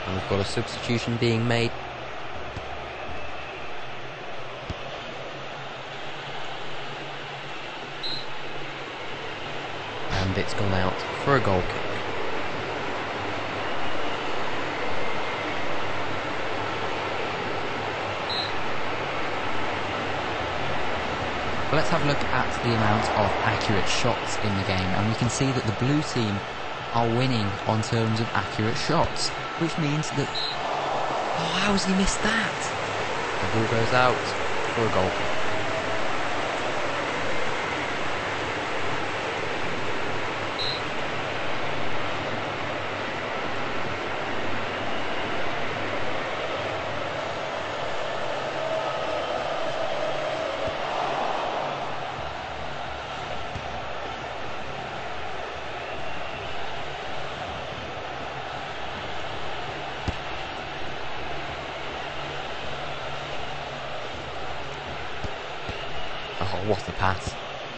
And we've got a substitution being made. And it's gone out for a goal kick. Let's have a look at the amount of accurate shots in the game, and we can see that the blue team are winning on terms of accurate shots, which means that... Oh, how has he missed that? The ball goes out for a goal kick. Oh, what a pass.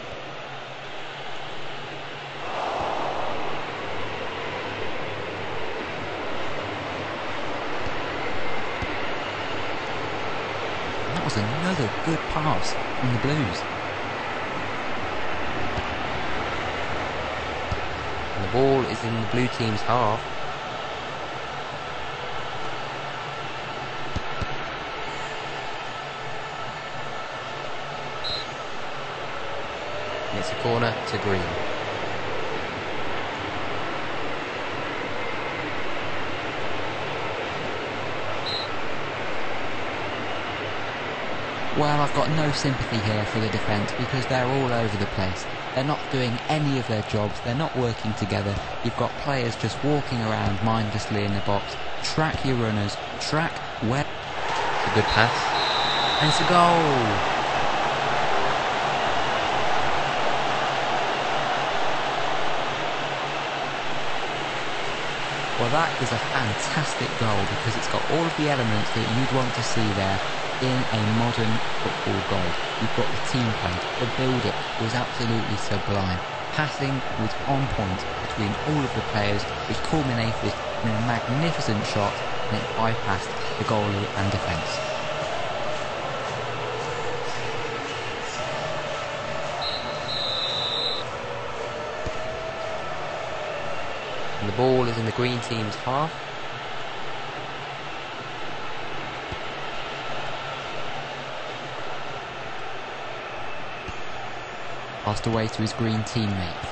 That was another good pass from the Blues. And the ball is in the blue team's half. And it's a corner to Green. Well, I've got no sympathy here for the defence because they're all over the place. They're not doing any of their jobs, they're not working together. You've got players just walking around mindlessly in the box. Track your runners, track where... It's a good pass. And it's a goal! Well, that is a fantastic goal because it's got all of the elements that you'd want to see there in a modern football goal. You've got the team play, the build-up was absolutely sublime. Passing was on point between all of the players, which culminated in a magnificent shot, and it bypassed the goalie and defence. And the ball is in the green team's half. Passed away to his green teammates.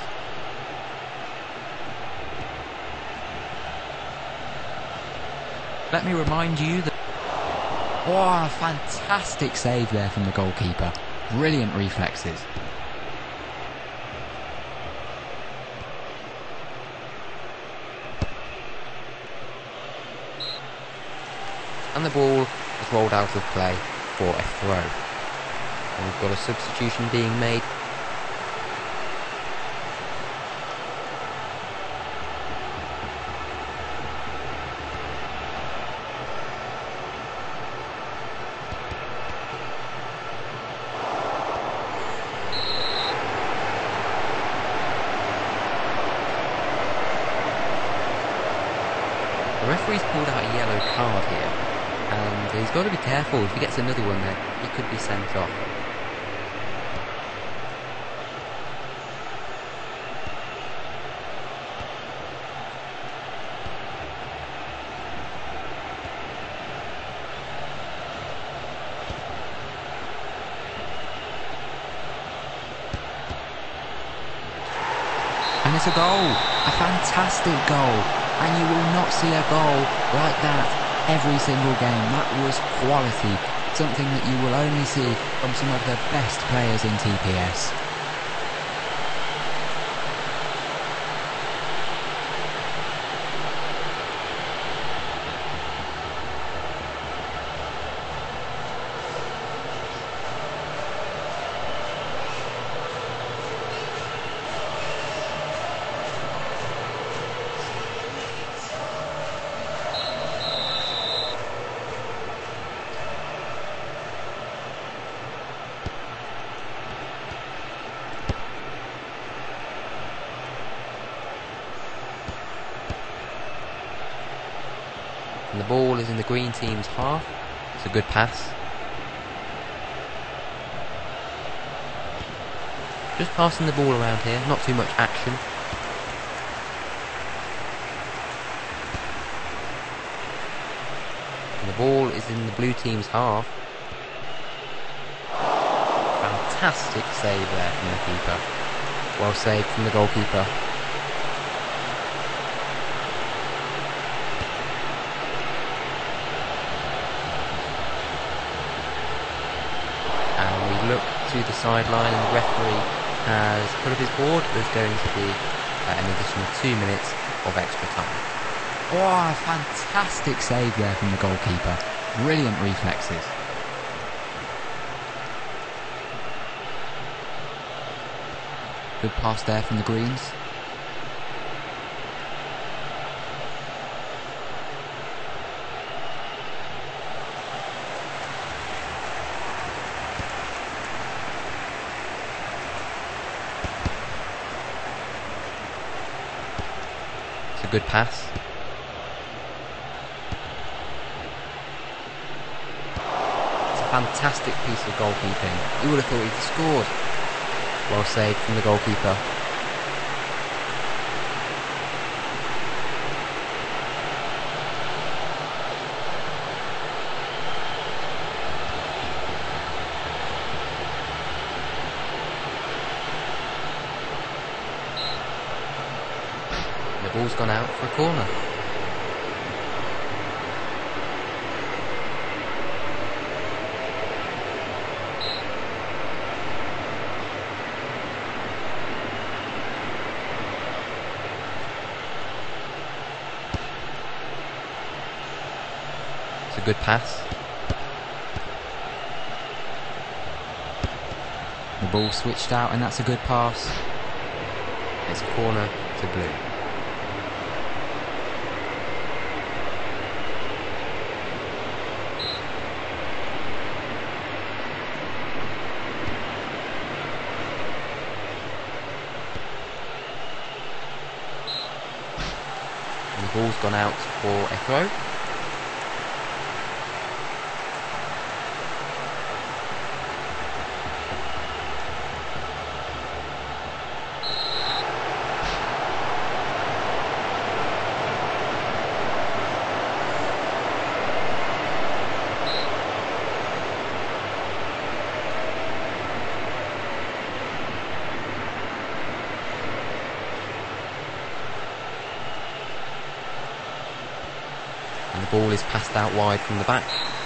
Let me remind you that... Oh, a fantastic save there from the goalkeeper. Brilliant reflexes. And the ball is rolled out of play for a throw. And we've got a substitution being made. The referee's pulled out a yellow card here, and he's got to be careful. If he gets another one there, he could be sent off. And it's a goal, a fantastic goal, and you will not see a goal like that every single game. That was quality, something that you will only see from some of the best players in TPS. And the ball is in the green team's half. It's a good pass. Just passing the ball around here, not too much action. And the ball is in the blue team's half. Fantastic save there from the keeper. Well saved from the goalkeeper. And we look to the sideline and the referee has put up his board. There's going to be an additional 2 minutes of extra time. Oh, a fantastic save there from the goalkeeper. Brilliant reflexes. Good pass there from the Greens. It's a good pass. It's a fantastic piece of goalkeeping. You would have thought he'd scored. Well saved from the goalkeeper. The ball's gone out for a corner. It's a good pass. The ball switched out and that's a good pass. It's a corner to blue. And the ball's gone out for a throw. And the ball is passed out wide from the back.